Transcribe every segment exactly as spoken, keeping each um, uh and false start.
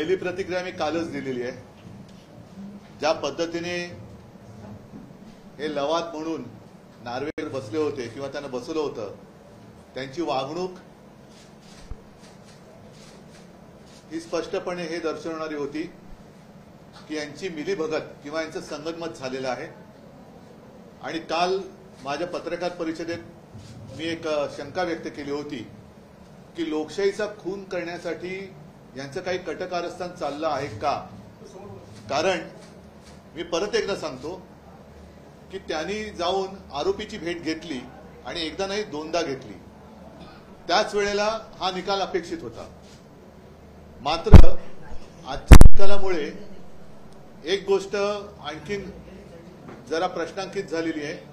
पहिली प्रतिक्रिया मी कालच दिलेली आहे। ज्या पद्धतीने हे लवाद म्हणून नार्वेकर बसले होते किंवा त्यांना बसवलं होतं, त्यांची वागणूक ही स्पष्टपणे हे दर्शवणारी होती की यांची मिलीभगत किंवा यांचं संगनमत झालेलं आहे। आणि काल माझ्या पत्रकार परिषदेत मी एक शंका व्यक्त केली होती की लोकशाहीचा खून करण्यासाठी यांचं काही कटकारस्थान चाललं आहे का। कारण मी परत एकदा सांगतो की त्यांनी जाऊन आरोपीची भेट घेतली आणि एकदा नाही दोनदा घेतली, त्याच वेळेला हा निकाल अपेक्षित होता। मात्र आजच्या निकालामुळे एक गोष्ट आणखीन जरा प्रश्नांकित झालेली आहे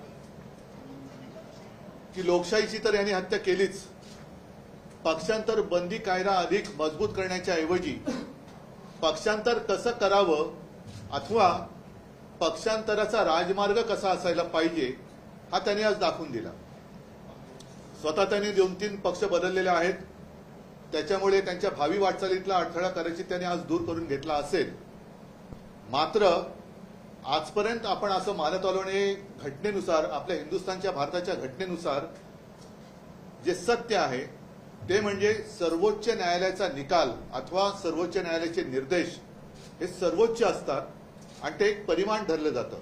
की लोकशाहीची तर यांनी हत्या केलीच, पक्षांतर बंदी कायदा अधिक मजबूत करण्याच्या ऐवजी पक्षांतर कसं करावं अथवा पक्षांतराचा राजमार्ग कसा असायला पाहिजे हा त्यांनी आज दाखवून दिला। स्वतः त्यांनी दोन तीन पक्ष बदललेले आहेत, त्याच्यामुळे त्यांच्या भावी वाटचालीतला अडथळा करायची त्यांनी आज दूर करून घेतला असेल। मात्र आजपर्यंत आपण असं मानत आलो आणि घटनेनुसार आपल्या हिंदुस्थानच्या भारताच्या घटनेनुसार जे सत्य आहे ते म्हणजे सर्वोच्च न्यायालयाचा निकाल अथवा सर्वोच्च न्यायालयाचे निर्देश हे सर्वोच्च असतात आणि ते एक परिमाण धरलं जातं।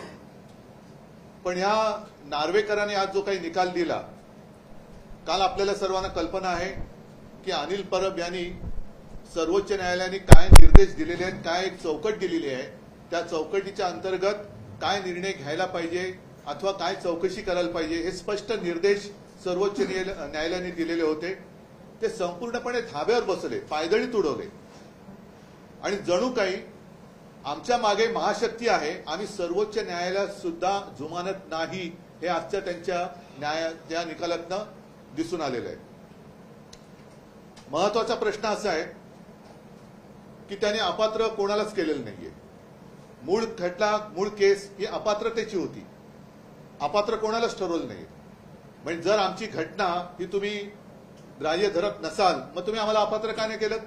पण ह्या नार्वेकरांनी आज जो काही निकाल दिला, काल आपल्याला सर्वांना कल्पना आहे की अनिल परब यांनी सर्वोच्च न्यायालयाने काय निर्देश दिलेले आहेत, काय एक चौकट दिलेली आहे, त्या चौकटीच्या अंतर्गत काय निर्णय घ्यायला पाहिजे अथवा काय चौकशी करायला पाहिजे हे स्पष्ट निर्देश सर्वोच्च न्यायालयाने दिलेले होते। ते संपूर्णपणे धाब्यावर बसले, पायदळी तुडवले आणि जणू काही आमच्या मागे महाशक्ती आहे, आम्ही सर्वोच्च न्यायालयात सुद्धा जुमानत नाही, हे आजच्या त्यांच्या न्याय त्या निकालातनं दिसून आलेलं आहे। महत्वाचा प्रश्न असा आहे की त्याने अपात्र कोणालाच केलेलं नाहीये। मूळ खटला मूळ केस ही अपात्रतेची होती, अपात्र कोणालाच ठरवलं नाही। म्हणजे जर आमची घटना ही तुम्ही ग्राह्य धरत नसाल मग तुम्ही आम्हाला अपात्र का नाही केलं।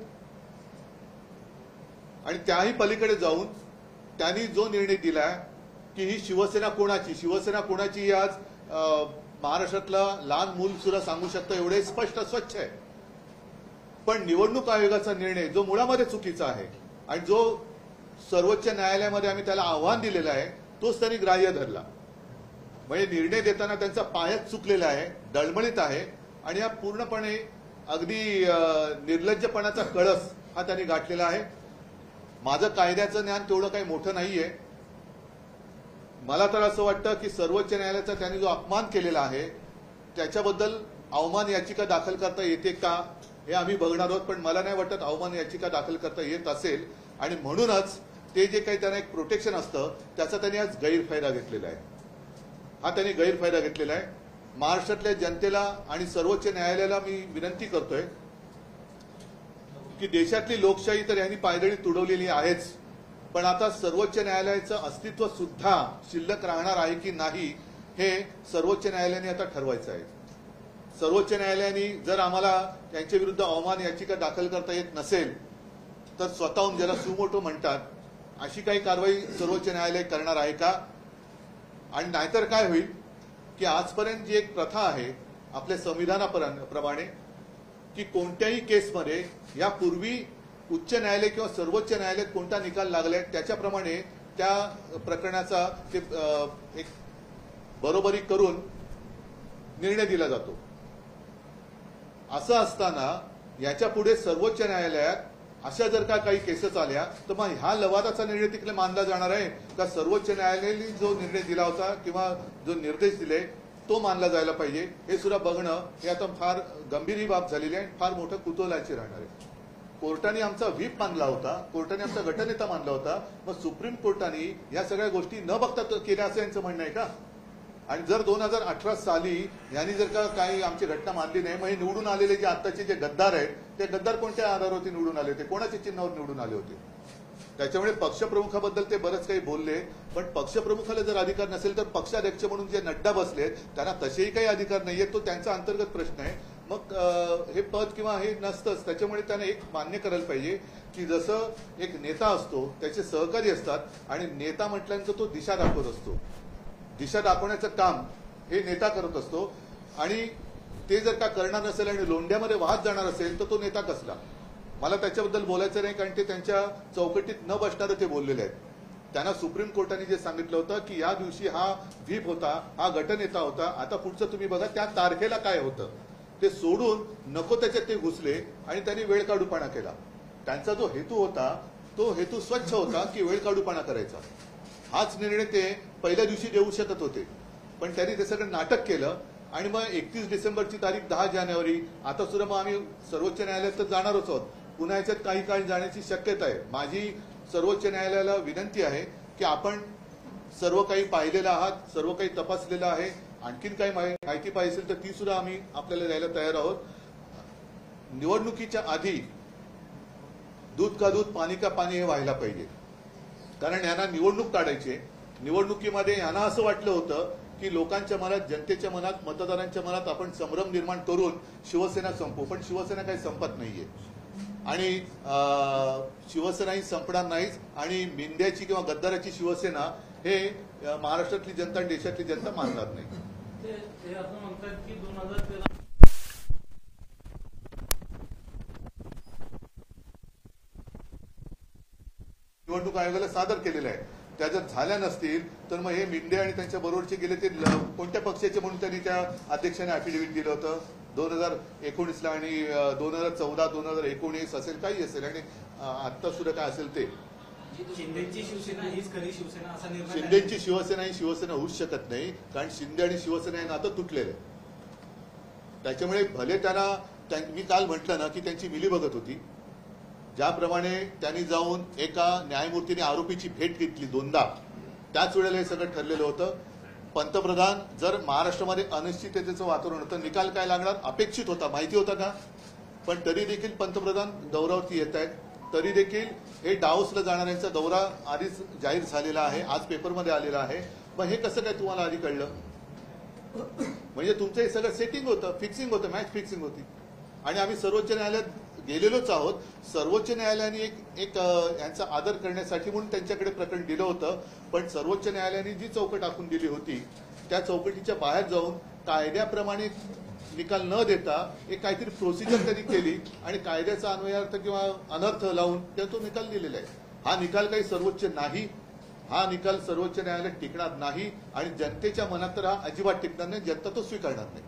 आणि त्याही पलीकडे जाऊन त्यांनी जो निर्णय दिला की ही शिवसेना कोणाची शिवसेना कोणाची ही आज महाराष्ट्रातला लहान मूल सुद्धा सांगू शकतं, एवढे स्पष्ट स्वच्छ आहे। पण निवडणूक आयोगाचा निर्णय जो मुळामध्ये चुकीचा आहे आणि जो सर्वोच्च न्यायालयामध्ये आम्ही त्याला आव्हान दिलेलं आहे तोच त्यांनी ग्राह्य धरला। म्हणजे निर्णय देताना त्यांचा पायच चुकलेला आहे, डळमळीत आहे आणि हा पूर्णपणे अगदी निर्लज्जपणाचा कळस हा त्यांनी गाठलेला आहे। माझं कायद्याचं ज्ञान तेवढं काही मोठं नाहीये, मला तर असं वाटतं की सर्वोच्च न्यायालयाचा त्यांनी जो अपमान केलेला आहे त्याच्याबद्दल अवमान याचिका दाखल करता येते का हे आम्ही बघणार आहोत। पण मला नाही वाटत अवमान याचिका दाखल करता येत असेल आणि म्हणूनच ते जे काही त्यांना एक प्रोटेक्शन असतं त्याचा त्यांनी आज गैरफायदा घेतलेला आहे, हा त्यांनी गैरफायदा घेतलेला आहे। महाराष्ट्रातल्या जनतेला आणि सर्वोच्च न्यायालयाला मी विनंती करतोय की देशातली लोकशाही तर यांनी पायदळी तुडवलेली आहेच, पण आता सर्वोच्च न्यायालयाचं अस्तित्व सुद्धा शिल्लक राहणार आहे की नाही हे सर्वोच्च न्यायालयाने आता ठरवायचं आहे। सर्वोच्च न्यायालयाने जर आम्हाला त्यांच्या विरुद्ध अवमान याचिका दाखल करता येत नसेल तर स्वतःहून ज्याला सुमोटो म्हणतात अशी काही कारवाई सर्वोच्च न्यायालय करणार आहे का। आणि नाहीतर काय होईल की आजपर्यंत जी एक प्रथा आहे आपल्या संविधानाप्रमाणे की कोणत्याही केसमध्ये यापूर्वी उच्च न्यायालय किंवा सर्वोच्च न्यायालयात कोणता निकाल लागलाय त्याच्याप्रमाणे त्या प्रकरणाचा ते एक बरोबरी करून निर्णय दिला जातो। असं असताना याच्या पुढे सर्वोच्च न्यायालयात अशा जर का काही केसेस आल्या तर मग ह्या लवादाचा निर्णय तिकडे मानला जाणार आहे का सर्वोच्च न्यायालयाने जो निर्णय दिला होता किंवा जो निर्देश दिले तो मानला जायला पाहिजे, हे सुद्धा बघणं हे आता फार गंभीर ही बाब झालेली आहे, फार मोठं कुतूहलाची राहणार आहे। कोर्टाने आमचा व्हीप मानला होता, कोर्टाने आमचा गटनेता मानला होता, मग सुप्रीम कोर्टाने या सगळ्या गोष्टी न बघता केल्या असं यांचं म्हणणं आहे का। आणि जर दोन हजार अठरा साली यांनी जर का काही आमची घटना मानली नाही मग हे निवडून आलेले जे आताचे जे गद्दार आहेत ते गद्दार कोणत्या आधारावरती निवडून आले होते, कोणाच्या चिन्हावर निवडून आले होते। त्याच्यामुळे पक्षप्रमुखाबद्दल ते बरंच काही बोलले, पण पक्षप्रमुखाला जर अधिकार नसेल तर पक्षाध्यक्ष म्हणून जे नड्डा बसलेत त्यांना तसेही काही अधिकार नाहीये, तो त्यांचा अंतर्गत प्रश्न आहे। मग अं, हे पद किंवा हे नसतंच. त्याच्यामुळे त्याने एक मान्य करायला पाहिजे की जसं एक नेता असतो त्याचे सहकारी असतात आणि नेता म्हटल्यानंतर तो दिशा दाखवत असतो. दिशा दाखवण्याचं काम हे नेता करत असतो आणि ते जर का करणार नसेल आणि लोंढ्यामध्ये वाहत जाणार असेल तर तो नेता कसला. मला त्याच्याबद्दल बोलायचं नाही कारण ते त्यांच्या चौकटीत न बसणारं ते बोललेले आहेत. त्यांना सुप्रीम कोर्टाने जे सांगितलं होतं की या दिवशी हा व्हीप होता, हा गटनेता होता, आता पुढचं तुम्ही बघा त्या तारखेला काय होतं ते सोडून नको त्याच्यात ते घुसले आणि त्यांनी वेळ काढूपणा केला. त्यांचा जो हेतू होता तो हेतू स्वच्छ होता की वेळ काढूपणा करायचा. हाच निर्णय ते पहिल्या दिवशी देऊ शकत होते पण त्यांनी ते सगळं नाटक केलं आणि मग एकतीस डिसेंबरची तारीख दहा जानेवारी आता सुद्धा मग आम्ही सर्वोच्च न्यायालयात तर जाणारच आहोत. पुन्हा याच्यात काही काळ जाण्याची शक्यता आहे. माझी सर्वोच्च न्यायालयाला विनंती आहे की आपण सर्व काही पाहिलेलं आहात, सर्व काही तपासलेलं आहे. आणखीन काही माहिती पाहिजे असेल तर ती सुद्धा आम्ही आपल्याला द्यायला तयार आहोत. निवडणुकीच्या आधी दूध का दूध पाणी का पाणी हे व्हायला पाहिजे. कारण यांना निवडणूक काढायची. निवडणुकीमध्ये यांना असं वाटलं होतं की लोकांच्या मनात, जनतेच्या मनात, मतदारांच्या मनात आपण संभ्रम निर्माण करून शिवसेना संपवू. पण शिवसेना काही संपत नाहीये आणि शिवसेना ही संपणार नाहीच आणि मिंद्याची किंवा गद्दाराची शिवसेना हे महाराष्ट्रातली जनता आणि देशातली जनता मानणार नाही. ते असं म्हणतात की दोन हजार तेरा निवडणूक आयोगाला सादर केलेलं आहे. त्या जर झाल्या नसतील तर मग हे मिंदे आणि त्यांच्या बरोबरचे गेले ते कोणत्या पक्षाचे म्हणून त्यांनी त्या अध्यक्षाने अफिडेव्हिट दिलं होतं दोन हजार एकोणीसला आणि दोन हजार चौदा दोन हजार एकोणीस असेल काही असेल आणि आता सुद्धा काय असेल ते. शिंदेची शिवसेना हीच खरी शिवसेना असा निर्णय. शिंदेची शिवसेना ही शिवसेना होऊच शकत नाही कारण शिंदे आणि शिवसेना हे नातं तुटलेलं आहे. त्याच्यामुळे भले त्यांना, मी काल म्हटलं ना की त्यांची मिलीभगत होती. ज्याप्रमाणे त्यांनी जाऊन एका न्यायमूर्तीने आरोपीची भेट घेतली दोनदा, त्याच वेळेला हे सगळं ठरलेलं होतं. पंतप्रधान जर महाराष्ट्रामध्ये अनिश्चिततेचं वातावरण होतं, निकाल काय लागणार अपेक्षित होता, माहिती होता का. पण तरी देखील पंतप्रधान दौऱ्यावरती येत आहेत. तरी देखील हे डावोसला जाणाऱ्यांचा दौरा आधीच जाहीर झालेला आहे, आज पेपरमध्ये आलेला आहे. मग हे कसं काय तुम्हाला आधी कळलं. म्हणजे तुमचं हे सगळं सेटिंग होतं, फिक्सिंग होतं, मॅच फिक्सिंग होती. आणि आम्ही सर्वोच्च न्यायालयात गेलेलोच आहोत. सर्वोच्च न्यायालयाने एक एक यांचा आदर करण्यासाठी म्हणून त्यांच्याकडे प्रकरण दिलं होतं. पण सर्वोच्च न्यायालयाने जी चौकट आखून दिली होती त्या चौकटीच्या बाहेर जाऊन कायद्याप्रमाणे निकाल न देता एक काहीतरी प्रोसिजर त्यांनी केली आणि कायद्याचा अन्वयार्थ किंवा अनर्थ लावून त्या तो निकाल दिलेला आहे. हा निकाल काही सर्वोच्च नाही. हा निकाल सर्वोच्च न्यायालयात टिकणार नाही आणि जनतेच्या मनात तर हा अजिबात टिकणार नाही. जनता तो स्वीकारणार नाही.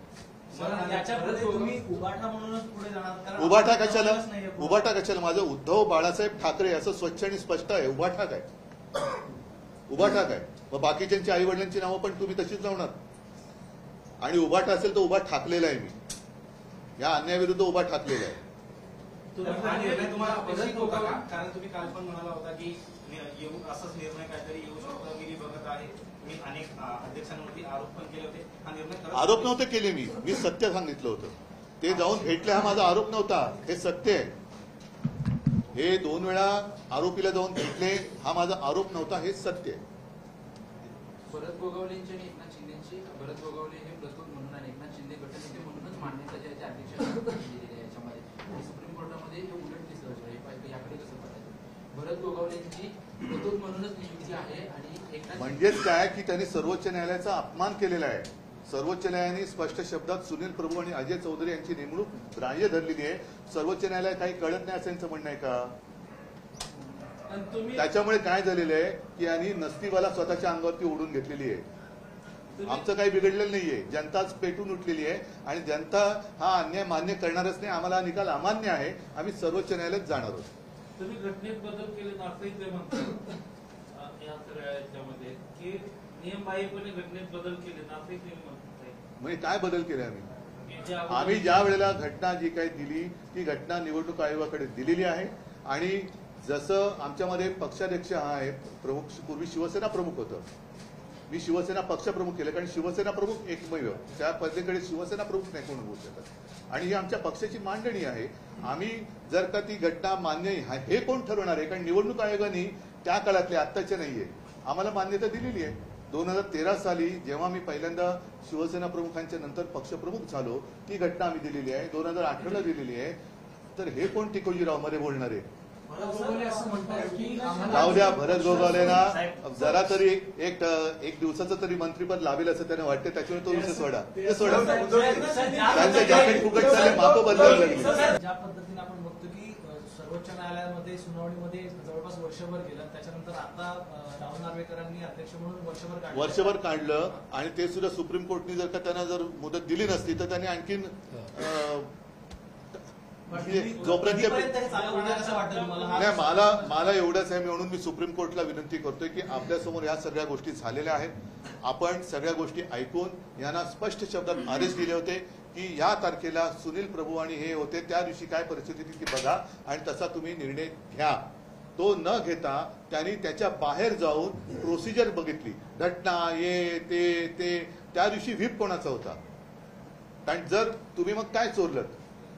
उभाटा कशाला, उभाटा कशाला. माझं उद्धव बाळासाहेब ठाकरे असं स्वच्छ आणि स्पष्ट आहे. उभाटा काय, उभाटा काय. मग बाकीच्यांची आई वडिलांची नावं पण तुम्ही तशीच लावणार. आणि उभाटा असेल तर उभा ठाकलेला आहे मी. या अन्यायाविरुद्ध उभा ठाकलेला आहे. तुम्हाला अपेक्षित होता का. कारण तुम्ही काल पण म्हणाला होता की येऊ असाच निर्णय काहीतरी येऊ शकतो, मी बघत आहे. मी अनेक अध्यक्षांवरती आरोप पण केले होते. हा निर्णय आरोप नव्हते केले मी मी सत्य सांगितलं होतं. ते जाऊन भेटले हा माझा आरोप नव्हता, हे सत्य आहे. हे दोन वेळा आरोपीला जाऊन भेटले हा माझा आरोप नव्हता, हे सत्य आहे. भरत गोगावलेंची आणि एकनाथ शिंदेची, भरत गोगावले हे प्रस्तुत म्हणून आणि एकनाथ शिंदे गटनेते म्हणूनच मान्यता ज्याच्या अध्यक्ष याच्यामध्ये आणि सुप्रीम कोर्टामध्ये हे उलट दिसलं. याकडे कसं पाठायचं. भरत गोगावलेंची प्रस्तुत म्हणूनच नियुक्ती आहे आणि म्हणजेच काय की त्यांनी सर्वोच्च न्यायालयाचा अपमान केलेला आहे. सर्वोच्च न्यायालयाने स्पष्ट शब्दात सुनील प्रभू आणि अजय चौधरी यांची नेमणूक ग्राह्य धरलेली आहे. सर्वोच्च न्यायालय काही कळत नाही असं यांचं म्हणणं आहे का. त्याच्यामुळे काय झालेलं आहे की यांनी नसतीवाला स्वतःच्या अंगावरती ओढून घेतलेली आहे. आमचं काही बिघडलेलं नाहीये. जनताच पेटून उठलेली आहे आणि जनता हा अन्याय मान्य करणारच नाही. आम्हाला हा निकाल अमान्य आहे. आम्ही सर्वोच्च न्यायालयात जाणार आहोत. तुम्ही घटनेत बदल केले असंही ते म्हणतात या सगळ्या याच्यामध्ये की नियमबाह्यपणे घटनेत बदल केले असंही ते म्हणतात. म्हणजे काय बदल केले आम्ही. आम्ही ज्या वेळेला घटना जी काही दिली ती घटना निवडणूक आयोगाकडे दिलेली आहे आणि जसं आमच्यामध्ये पक्षाध्यक्ष हा आहे प्रमुख, पूर्वी शिवसेना प्रमुख होतं. मी शिवसेना पक्षप्रमुख केलं कारण शिवसेना प्रमुख एकमेव, त्या पद्धतीकडे शिवसेना प्रमुख नाही कोण होऊ शकत आणि ही आमच्या पक्षाची मांडणी आहे. आम्ही जर का ती घटना मान्य हे कोण ठरवणार आहे. कारण निवडणूक आयोगाने त्या काळातल्या आत्ताच्या नाहीये आम्हाला मान्यता दिलेली आहे. दोन हजार तेरा साली जेव्हा मी पहिल्यांदा शिवसेना प्रमुखांच्या नंतर पक्षप्रमुख झालो ती घटना आम्ही दिलेली आहे, दोन हजार अठराला दिलेली आहे. तर हे कोण टिकोजीराव मध्ये बोलणार आहे? भरत गोगावले असं म्हणतात की आम्हाला जाऊ द्या, भरत गोगावलेना जरा तरी एक एक दिवसाचं तरी मंत्रीपद लाभेल असं त्याने वाटते, त्याच्यामुळे तो विषय सोडा, ते सोडा. त्यांचे जॅकेट फुकट झाले, मापं बदलावं लागली. ज्या पद्धतीने आपण बघतो की अ, सर्वोच्च न्यायालयामध्ये सुनावणीमध्ये जवळपास वर्षभर गेलं, त्याच्यानंतर आता अ, राहुल नार्वेकरांनी अध्यक्ष म्हणून वर्षभर काढलं. वर्षभर काढलं आणि ते सुद्धा सुप्रीम कोर्टने जर का त्यांना जर मुदत दिली नसती तर त्यांनी आणखीन अं, हे जोपर्यंत कधीपर्यंत हे चालू राहणार असं वाटतं तुम्हाला? हा- नाही, मला मला एवढंच आहे म्हणून मी सुप्रीम कोर्टला विनंती करतोय की आपल्यासमोर या सगळ्या गोष्टी झालेल्या आहेत. आपण सगळ्या गोष्टी ऐकून यांना स्पष्ट शब्दात आदेश दिले होते की या तारखेला सुनील प्रभू आणि हे होते, त्या दिवशी काय परिस्थिती ती बघा आणि तसा तुम्ही निर्णय घ्या. तो न घेता त्यांनी त्याच्या बाहेर जाऊन प्रोसिजर बघितली, घटना ये ते ते त्या दिवशी व्हीप कोणाचा होता? कारण जर तुम्ही मग काय चोरलत,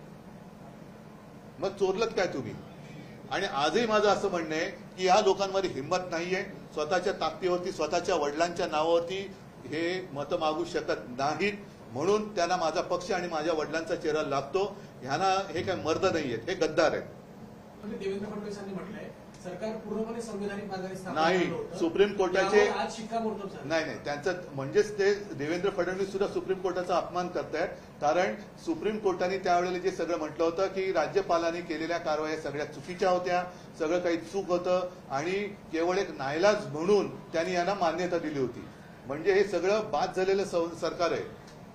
मग चोरलत काय तुम्ही? आणि आजही माझं असं म्हणणं आहे की या लोकांमध्ये हिंमत नाहीये, स्वतःच्या ताकदीवरती स्वतःच्या वडिलांच्या नावावरती हे मतं मागू शकत नाहीत. म्हणून त्यांना माझा पक्ष आणि माझ्या वडिलांचा चेहरा लागतो. ह्यांना हे काय मर्द नाहीयेत, हे गद्दार आहेत. म्हणजे देवेंद्र फडणवीसांनी म्हटलंय सरकार पूर्णपणे संविधानिक मार्गाने स्थापन नाही, झालं होतं. सुप्रीम कोर्टाचे त्यावर आज शिक्कामोर्तब झालं. नाही नाही त्यांचं म्हणजेच ते देवेंद्र फडणवीस सुद्धा सुप्रीम कोर्टाचा अपमान करतायत. कारण सुप्रीम कोर्टाने त्यावेळेला जे सगळं म्हटलं होतं की राज्यपालांनी केलेल्या कारवाया सगळ्या चुकीच्या होत्या, सगळं काही चूक होतं आणि केवळ एक नाईलाज म्हणून त्यांनी यांना मान्यता दिली होती. म्हणजे हे सगळं बाद झालेलं सं- सरकार आहे.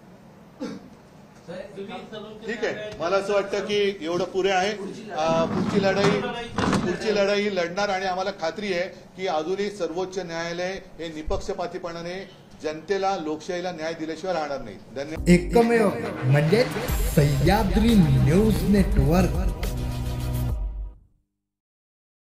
ठीक आहे, मला असं वाटतं की एवढं पुरे आहे. अं, पुढची लढाई पुढची लढाई ही लढणार आणि आम्हाला खात्री आहे की अजूनही सर्वोच्च न्यायालय हे निपक्षपातीपणाने जनतेला, लोकशाहीला न्याय दिल्याशिवाय राहणार नाही. धन्यवाद. एकमेव म्हणजे सह्याद्री न्यूज नेटवर्क.